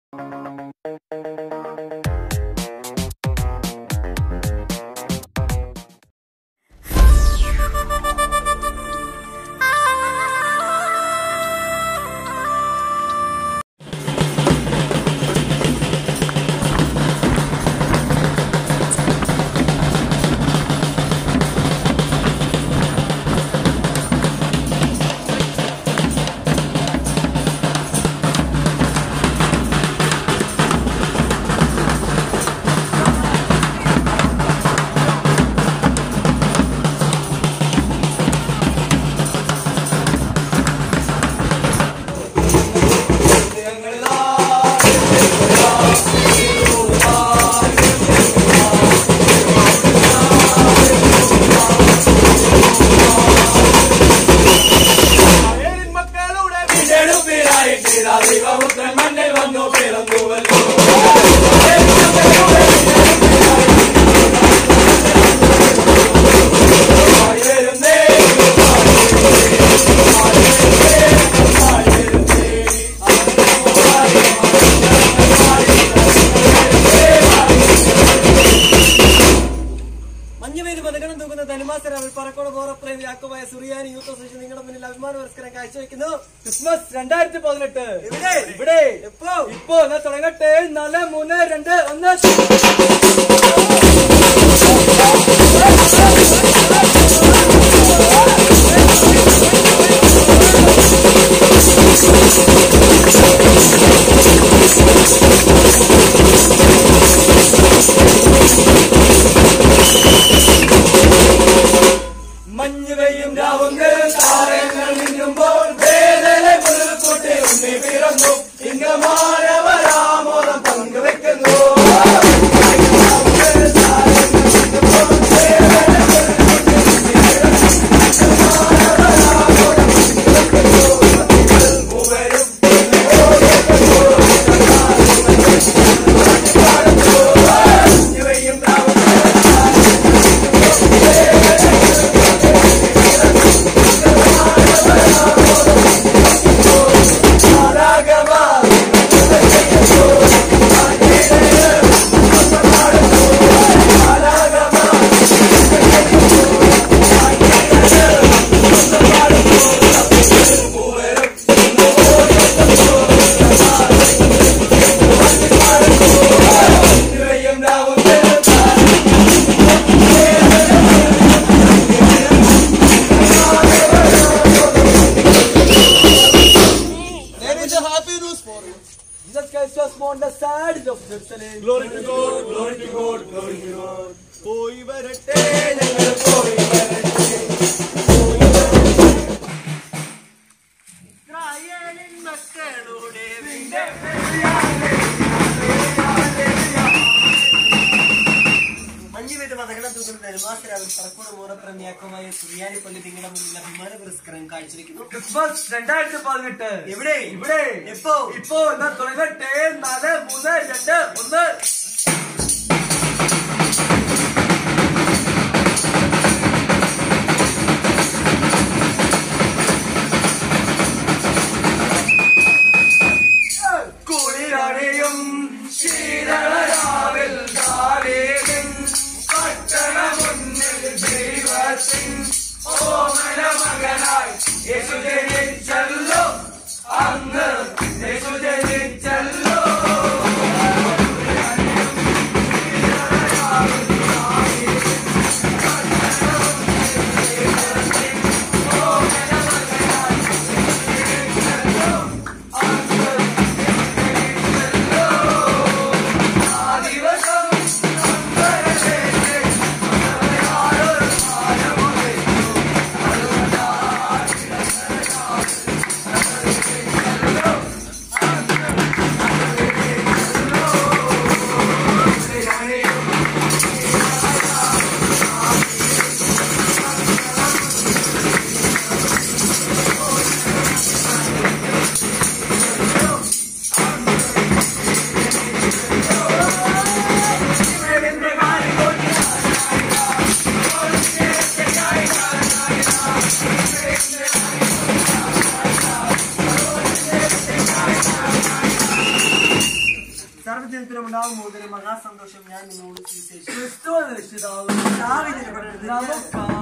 Christmas 2018 ഇവിടെ ഇപ്പോ തുടങ്ങട്ടെ. 4, 3, 2, 1. മഞ്ഞ് പെയ്യും രാവുകൾ താരങ്ങൾ മിന്നുമ്പോൾ വേദന പുൽക്കൂട്ടി ഉണ്ണി പിറന്നു. ഇങ്ങമാനവരാമോദം പങ്കുവെക്കുന്നു. On the side of Jerusalem. Glory to God, glory to God, glory to God. Koi varate, jangal koi varate. Israelin makkalude vinde മഞ്ഞുപെയ്ത മതകളം തൂക്കുന്ന നെടുമാസരാവിൽ Parakode മൂറപ്രമ്യാക്കമായ സുറിയാനിപ്പള്ളി നിങ്ങളുടെ മുന്നിൽ അഭിമാന പുരസ്കാരം കാഴ്ചവെക്കുന്നു. ക്രിസ്മസ് 2018 ഇവിടെ ഇപ്പോ തുടങ്ങട്ടെ. 4, 3, 2, 1. കുളിരണിയും ശീതളരാവിൽ മുന്നിൽ ദൈവത്തിൻ ഓമന മകനായി യേശു ജനിച്ചല്ലോ. അന്ന് യേശു ജനിച്ചല്ലോ. ജനത്തിനുണ്ടാകുമ്പോൾ മഹാസന്തോഷം ഞാൻ നിങ്ങളോട് ക്രിസ്തു രക്ഷിതാവ്